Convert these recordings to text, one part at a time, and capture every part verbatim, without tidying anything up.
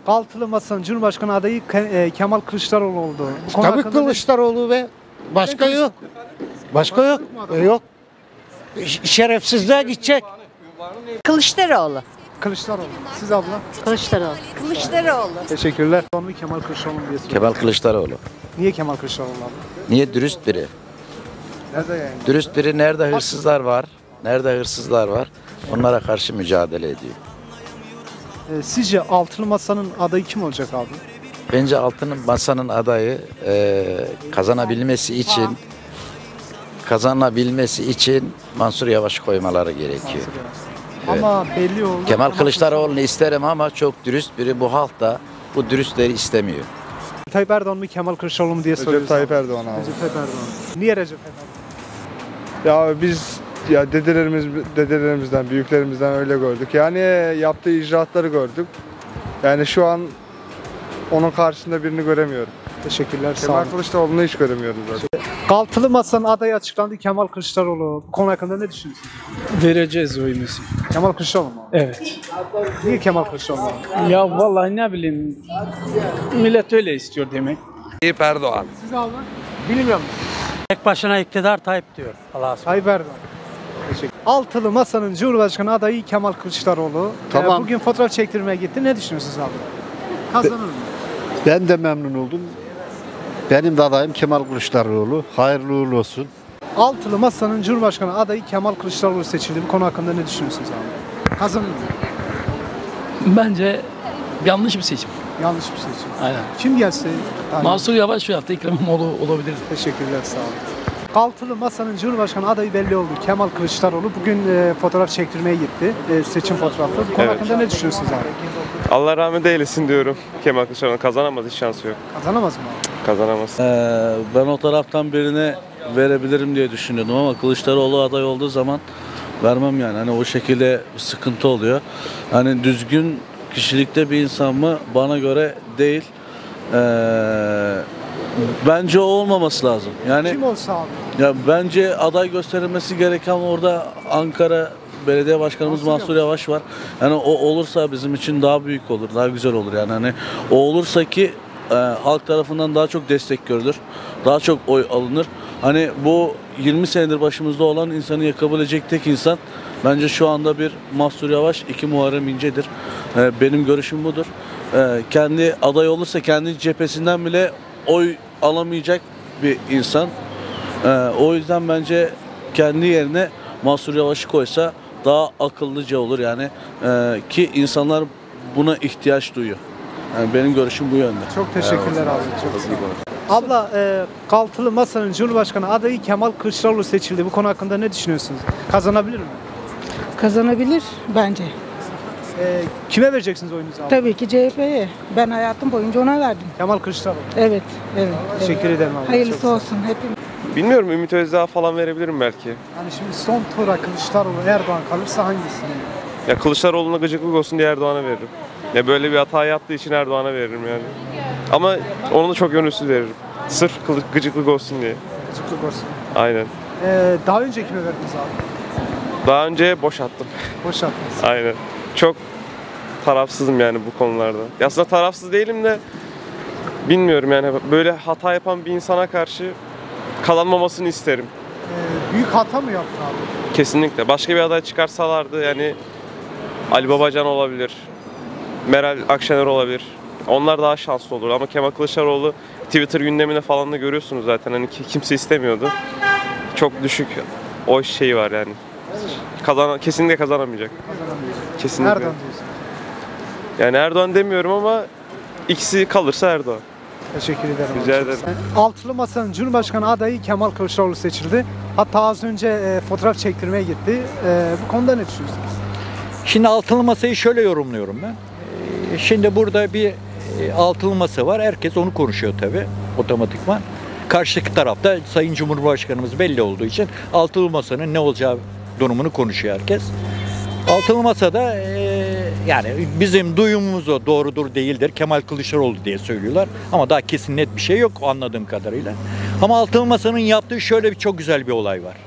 Altılı Masa'nın Cumhurbaşkanı adayı Ke- e, Kemal Kılıçdaroğlu oldu. Bu konu Tabii hakkında ne- Kılıçdaroğlu ve başka yok. Başka yok. E, Yok. Ş- Şerefsizliğe gidecek. Kılıçdaroğlu. Kılıçdaroğlu. Siz abla. Kılıçdaroğlu. Kılıçdaroğlu. Teşekkürler. Son bir Kemal Kılıçdaroğlu diye soruyorum. Kemal Kılıçdaroğlu. Niye Kemal Kılıçdaroğlu abi? Niye? Dürüst biri. Nerede yani? Dürüst biri, nerede hırsızlar var, nerede hırsızlar var, onlara karşı mücadele ediyor. E, sizce Altılı Masa'nın adayı kim olacak abi? Bence Altın Masa'nın adayı e, kazanabilmesi için kazanabilmesi için Mansur Yavaş koymaları gerekiyor. Ama belli oldu. Kemal Kılıçdaroğlu'nu isterim ama çok dürüst biri. Bu halk da bu dürüstleri istemiyor. Tayyip Erdoğan mı Kemal Kılıçdaroğlu mu diye soruyoruz. Recep Tayyip abi. Erdoğan abi. Recep Tayyip Erdoğan. Niye Recep Tayyip Erdoğan? Ya biz ya dedelerimiz dedelerimizden, büyüklerimizden öyle gördük. Yani yaptığı icraatları gördük. Yani şu an onun karşısında birini göremiyorum. Teşekkürler. Sağ Kemal olun. Kılıçdaroğlu'nu hiç göremiyorum zaten. Altılı Masa'nın adayı açıklandı Kemal Kılıçdaroğlu. Bu konu hakkında ne düşünüyorsunuz? Vereceğiz oyumuzu. Kemal Kılıçdaroğlu mu? Evet. Niye Kemal Kılıçdaroğlu? Ya vallahi ne bileyim, millet öyle istiyor demek. Tayyip Erdoğan. Siz abi? Bilmiyorum. Tek başına iktidar Tayyip diyor. Allah'a Tayyip Erdoğan. Teşekkür. Altılı Masa'nın Cumhurbaşkanı adayı Kemal Kılıçdaroğlu. Tamam. Ee, bugün fotoğraf çektirmeye gitti. Ne düşünüyorsunuz abi? Kazanır mı? Ben de memnun oldum. Benim de adayım Kemal Kılıçdaroğlu. Hayırlı uğurlu olsun. Altılı Masa'nın Cumhurbaşkanı adayı Kemal Kılıçdaroğlu seçildi. Bu konu hakkında ne düşünüyorsunuz abi? Kazanır mı? Bence yanlış bir seçim. Yanlış bir seçim. Aynen. Kim gelse? Yani- Mansur Yavaş veyahut da Ekrem İmamoğlu olabilir. Teşekkürler, sağ olun. Altılı Masa'nın Cumhurbaşkanı adayı belli oldu. Kemal Kılıçdaroğlu bugün e, fotoğraf çektirmeye gitti. E, seçim fotoğrafı. Bu konu Evet. hakkında ne düşünüyorsunuz abi? Allah rahmet eylesin diyorum. Kemal Kılıçdaroğlu kazanamaz, hiç şansı yok. Kazanamaz mı abi? Kazanamaz. Ee, ben o taraftan birine verebilirim diye düşünüyordum ama Kılıçdaroğlu aday olduğu zaman vermem yani. Hani o şekilde sıkıntı oluyor. Hani düzgün kişilikte bir insan mı? Bana göre değil. Ee, bence o olmaması lazım. Yani Kim olsa abi? ya bence aday gösterilmesi gereken orada Ankara Belediye Başkanımız Mansur Mansur Yavaş var. Yani o olursa bizim için daha büyük olur, daha güzel olur yani. Hani o olursa ki e, halk tarafından daha çok destek görülür, daha çok oy alınır. Hani bu yirmi senedir başımızda olan insanı yakabilecek tek insan bence şu anda bir Mansur Yavaş, iki Muharrem İnce'dir. E, benim görüşüm budur. E, kendi aday olursa kendi cephesinden bile oy alamayacak bir insan. E, o yüzden bence kendi yerine Mansur Yavaş'ı koysa daha akıllıca olur yani e, ki insanlar buna ihtiyaç duyuyor. Yani benim görüşüm bu yönde. Çok teşekkürler abi. Çok sağ olun. Abla, e, Altılı Masa'nın Cumhurbaşkanı adayı Kemal Kılıçdaroğlu seçildi. Bu konu hakkında ne düşünüyorsunuz? Kazanabilir mi? Kazanabilir bence. E, kime vereceksiniz oyunuzu abi? Tabii ki C H P'ye. Ben hayatım boyunca ona verdim. Kemal Kılıçdaroğlu. Evet, evet. Teşekkür ederim abi. Çok Hayırlısı sağ olun. olsun hepimiz. Bilmiyorum, Ümit Özdağ falan verebilirim belki. Yani şimdi son tura Kılıçdaroğlu Erdoğan kalırsa hangisini? Ya Kılıçdaroğlu'na gıcıklık olsun diye Erdoğan'a veririm. Ya böyle bir hata yaptığı için Erdoğan'a veririm yani. Ama onu da çok gönülsüz veririm. Sırf kılı- gıcıklık olsun diye. Gıcıklık olsun. Aynen. E, daha önce kime verdiniz abi? Daha önce boş attım. Boş attınız. Aynen. Çok tarafsızım yani bu konularda. Ya aslında tarafsız değilim de bilmiyorum yani böyle hata yapan bir insana karşı kazanmamasını isterim. E, büyük hata mı yaptı abi? Kesinlikle. Başka bir aday çıkarsalardı yani Ali Babacan olabilir, Meral Akşener olabilir. Onlar daha şanslı olur ama Kemal Kılıçdaroğlu Twitter gündeminde falan da görüyorsunuz zaten hani ki- kimse istemiyordu. Çok düşük o şeyi var yani. Kazan kesinlikle kazanamayacak. Kazanamayacak. Kesinlikle. Erdoğan diyorsun. Yani Erdoğan demiyorum ama ikisi kalırsa Erdoğan. Teşekkür ederim. Rica abi. ederim. Altılı Masa'nın Cumhurbaşkanı adayı Kemal Kılıçdaroğlu seçildi. Hatta az önce e, fotoğraf çektirmeye gitti. E, bu konuda ne düşünüyorsunuz? Şimdi altılı masayı şöyle yorumluyorum ben. Ee, Şimdi burada bir e, altılı masa var. Herkes onu konuşuyor tabii otomatikman. Karşıdaki tarafta Sayın Cumhurbaşkanımız belli olduğu için altılı masanın ne olacağı durumunu konuşuyor herkes. Altılı masada e, yani bizim duyumumuz o doğrudur değildir. Kemal Kılıçdaroğlu diye söylüyorlar. Ama daha kesin net bir şey yok anladığım kadarıyla. Ama altılı masanın yaptığı şöyle bir çok güzel bir olay var.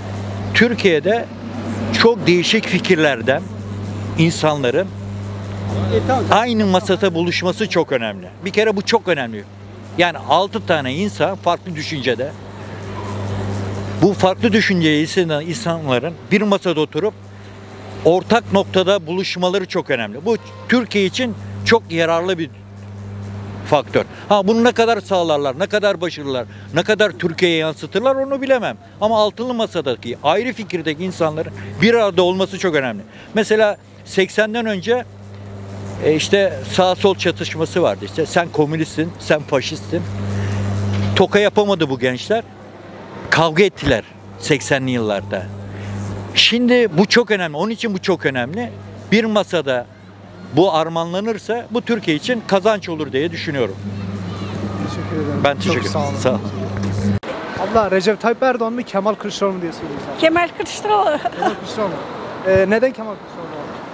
Türkiye'de çok değişik fikirlerden insanların Aynı masada buluşması çok önemli. Bir kere bu çok önemli. Yani altı tane insan farklı düşüncede. Bu farklı düşünceyi hisseden insanların bir masada oturup ortak noktada buluşmaları çok önemli. Bu Türkiye için çok yararlı bir faktör. Ha bunu ne kadar sağlarlar, ne kadar başarırlar, ne kadar Türkiye'ye yansıtırlar onu bilemem. Ama altılı masadaki ayrı fikirdeki insanların bir arada olması çok önemli. Mesela seksenden önce e, işte sağ sol çatışması vardı. İşte sen komünistsin, sen faşistsin. Toka yapamadı bu gençler. Kavga ettiler seksenli yıllarda. Şimdi bu çok önemli. Onun için bu çok önemli. Bir masada bu armağanlanırsa bu Türkiye için kazanç olur diye düşünüyorum. Teşekkür ederim. Ben Çok teşekkür sağ olun. ederim. Sağ olun. Abla Recep Tayyip Erdoğan mı Kemal Kılıçdaroğlu mu diye soruyoruz abi. Kemal Kılıçdaroğlu. Kemal Kılıçdaroğlu. Ee, neden Kemal Kılıçdaroğlu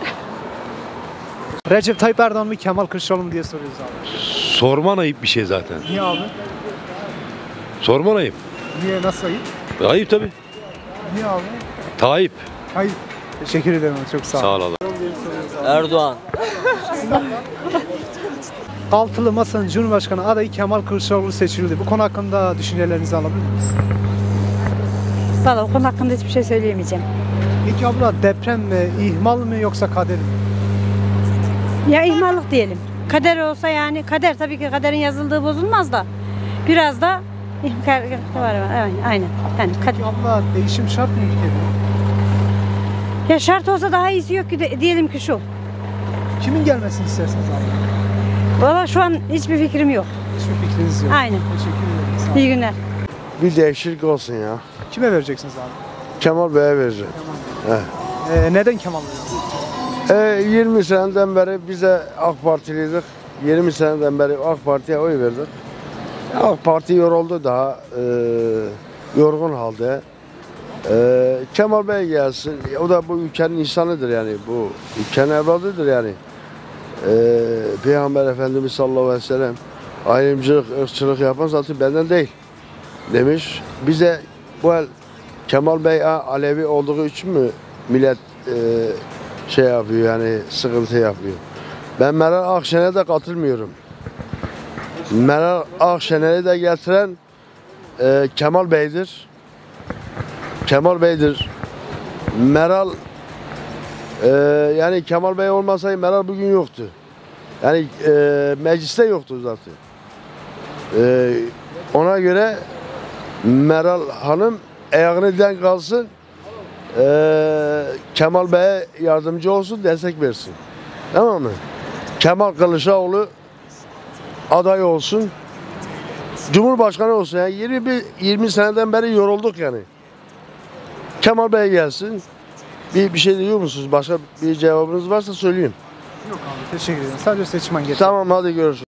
abi? Recep Tayyip Erdoğan mı Kemal Kılıçdaroğlu mu diye soruyoruz abi. Sorman ayıp bir şey zaten. Niye abi? Sorman ayıp. Niye, nasıl ayıp? Ayıp tabii. Niye abi? Tayyip. Hayır. Teşekkür ederim. Çok sağ olun. Sağ ol Allah. Erdoğan. Altılı Masa'nın Cumhurbaşkanı adayı Kemal Kılıçdaroğlu seçildi. Bu konu hakkında düşüncelerinizi alabilir miyiz? Valla o konu hakkında hiçbir şey söyleyemeyeceğim. Peki abla deprem mi, ihmal mi yoksa kader mi? Ya ihmallık diyelim. Kader olsa yani kader tabii ki kaderin yazıldığı bozulmaz da biraz da ihmal var. Aynen. aynen. Yani kader. Abla değişim şart mı ülkede? Ya şart olsa daha iyisi yok ki de, diyelim ki şu. Kimin gelmesini istersiniz abla? Valla şu an hiçbir fikrim yok. Hiçbir fikriniz yok. Aynen. Teşekkür ederim. Sağ olun. İyi günler. Bir değişiklik olsun ya. Kime vereceksiniz abi? Kemal Bey'e vereceğim. Ee, neden Kemal Bey? E, yirmi seneden beri bize AK Partiliydik. yirmi seneden beri AK Parti'ye oy verdik. AK Parti yoruldu daha. E, yorgun halde. E, Kemal Bey gelsin. O da bu ülkenin insanıdır yani. Bu ülkenin evladıdır yani. E, Peygamber Efendimiz sallallahu aleyhi ve sellem ayrımcılık, ırkçılık yapan zaten benden değil demiş. Bize bu el Kemal Bey Alevi olduğu için mi millet e, şey yapıyor yani sıkıntı yapıyor. Ben Meral Akşener'e de katılmıyorum. Meral Akşener'i de getiren e, Kemal Bey'dir. Kemal Bey'dir. Meral e, yani Kemal Bey olmasaydı Meral bugün yoktu. Yani e, mecliste yoktu zaten. E, ona göre Meral Hanım ayağını denk kalsın. Ee, Kemal Bey'e yardımcı olsun, destek versin. Tamam mı? Kemal Kılıçdaroğlu aday olsun. Cumhurbaşkanı olsun. Yani yirmi bir yirmi seneden beri yorulduk yani. Kemal Bey gelsin. Bir bir şey diyor musunuz? Başka bir cevabınız varsa söyleyin. Yok abi teşekkür ederim. Sadece seçmen geçti. Tamam hadi görüşürüz.